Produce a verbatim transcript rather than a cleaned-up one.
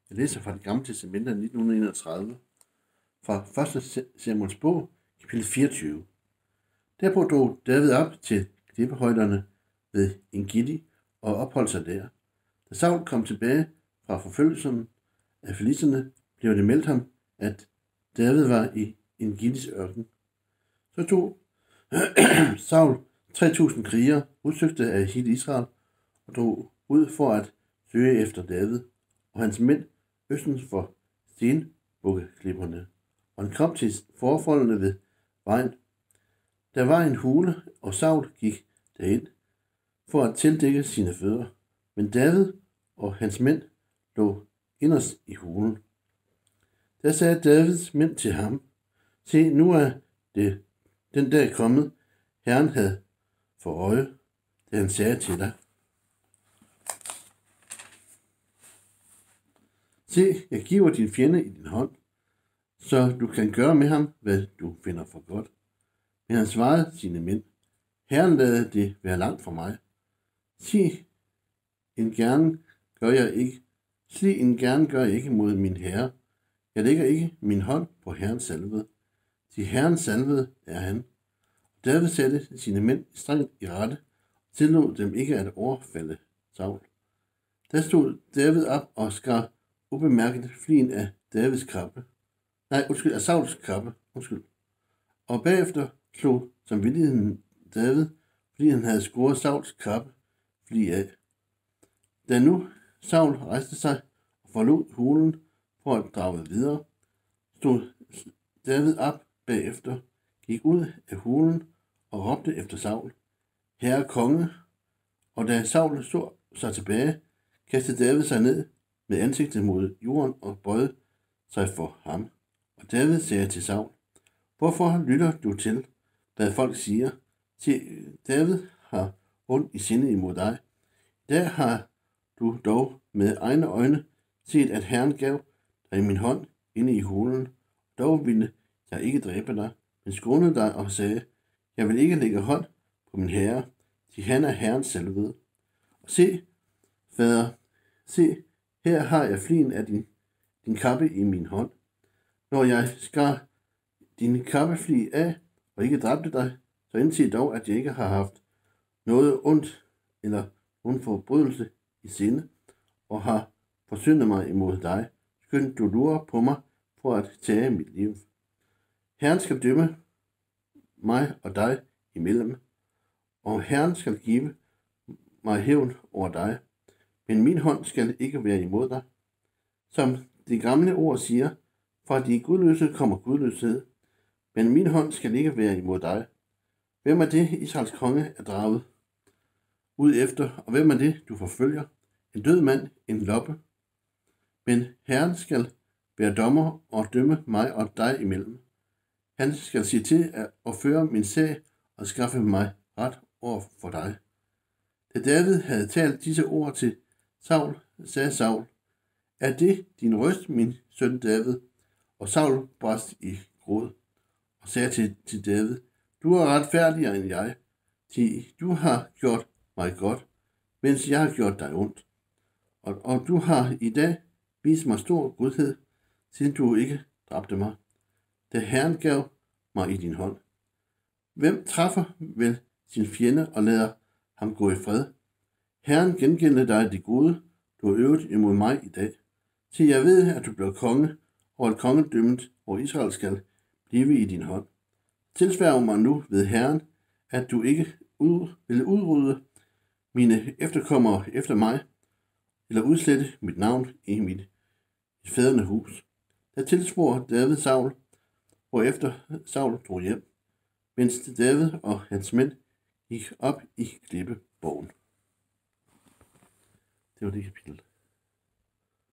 Jeg læser fra det gamle testamente af nitten enogtredive, fra første Samuels bog, kapitel fireogtyve. Derpå drog David op til klippehøjderne ved Engedi og opholdt sig der. Da Saul kom tilbage fra forfølgelsen af filisterne, blev det meldt ham, at David var i Engedis ørken. Så tog Saul tre tusind krigere, udsøgte af hele Israel, og drog ud for at søge efter David og hans mænd østens for stenbukkeklipperne, og han kom til forfoldene ved vejen. Der var en hule, og Saul gik derind for at tildække sine fødder, men David og hans mænd lå inderst i hulen. Der sagde Davids mænd til ham: Se, nu er det den dag kommet, Herren havde for øje, da han sagde til dig: Se, jeg giver din fjende i din hånd, så du kan gøre med ham, hvad du finder for godt. Men han svarede sine mænd: Herren lader det være langt fra mig. Sig en gerne gør jeg ikke. Sig en gerne gør jeg ikke mod min herre. Jeg lægger ikke min hånd på Herrens salvede. Til Herrens salvede er han. David satte sine mænd strengt i rette, og tillod dem ikke at overfalde Saul. Der stod David op og skar ubemærket flien af Davids kappe. Nej, undskyld, af Sauls kappe. Undskyld. Og bagefter slog samvittigheden David, fordi han havde skåret Sauls kappe flie af. Da nu Saul rejste sig og forlod hulen for at drage videre, stod David op bagefter, gik ud af hulen og råbte efter Saul: Herre konge! Og da Saul så sig tilbage, kastede David sig ned med ansigtet mod jorden og bøjede sig for ham. Og David sagde til Saul: Hvorfor lytter du til, hvad folk siger? Se, David har ondt i sinde imod dig. Der har du dog med egne øjne set, at Herren gav dig min hånd inde i hulen. Dog ville jeg ikke dræbe dig, men skånede dig og sagde: Jeg vil ikke lægge hånd på min herre, til han er Herrens salvede. Og se, fader, se, her har jeg flien af din, din kappe i min hånd. Når jeg skar din kappefli af og ikke dræbte dig, så indse dog, at jeg ikke har haft noget ondt eller nogen forbrydelse i sinde, og har forsyndet mig imod dig, skønt du lurer på mig for at tage mit liv. Herren skal dømme mig og dig imellem, og Herren skal give mig hævn over dig, men min hånd skal ikke være imod dig. Som det gamle ord siger, fra de gudløse kommer gudløshed, men min hånd skal ikke være imod dig. Hvem er det, Israels konge er draget ud efter, og hvem er det, du forfølger? En død mand, en loppe. Men Herren skal være dommer og dømme mig og dig imellem. Han skal sige til at føre min sag og skaffe mig ret over for dig. Da David havde talt disse ord til Saul, sagde Saul: Er det din røst, min søn David? Og Saul brast i gråd og sagde til, til David: Du er retfærdigere end jeg, til du har gjort mig godt, mens jeg har gjort dig ondt. Og, og du har i dag vist mig stor godhed, siden du ikke dræbte mig, da Herren gav mig i din hånd. Hvem træffer vel sin fjende og lader ham gå i fred? Herren gengælder dig det gode, du har øvet imod mig i dag. Til jeg ved, at du bliver konge, og at kongedømmet over Israel skal blive i din hånd. Tilsværg mig nu ved Herren, at du ikke ud, vil udrydde mine efterkommere efter mig, eller udslette mit navn i mit fædrene hus. Der tilsvor David Saul, hvorefter Saul drog hjem, mens David og hans mænd gik op i klippeborgen. Det var det kapitel.